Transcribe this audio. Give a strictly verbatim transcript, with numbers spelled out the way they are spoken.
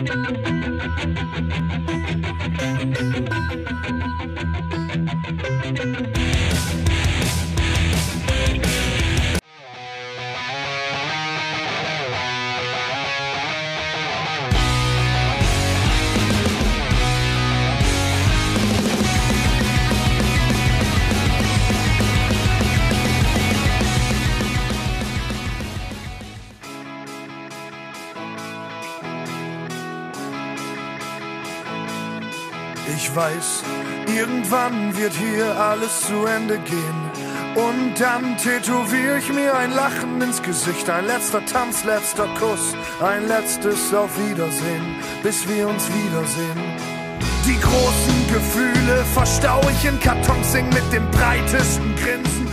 Ich weiß, irgendwann wird hier alles zu Ende gehen. Und dann tätowiere ich mir ein Lachen ins Gesicht. Ein letzter Tanz, letzter Kuss, ein letztes Auf Wiedersehen, bis wir uns wiedersehen. Die großen Gefühle verstau ich in Kartons, sing mit dem breitesten Grinsen.